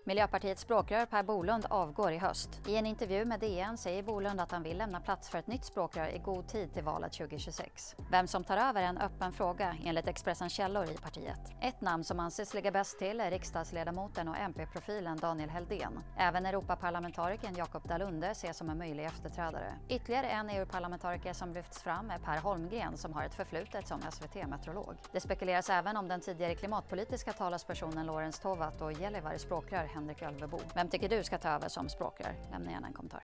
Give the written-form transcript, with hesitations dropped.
Miljöpartiets språkrör Per Bolund avgår i höst. I en intervju med DN säger Bolund att han vill lämna plats för ett nytt språkrör i god tid till valet 2026. Vem som tar över är en öppen fråga enligt Expressens källor i partiet. Ett namn som anses ligga bäst till är riksdagsledamoten och MP-profilen Daniel Heldén. Även Europaparlamentarikern Jakob Dalunde ses som en möjlig efterträdare. Ytterligare en EU-parlamentariker som lyfts fram är Per Holmgren som har ett förflutet som SVT-meteorolog. Det spekuleras även om den tidigare klimatpolitiska talespersonen Lorentz Tovatt och Gällivare språkrör Henrik Ölvebo. Vem tycker du ska ta över som språkrör? Lämna gärna en kommentar.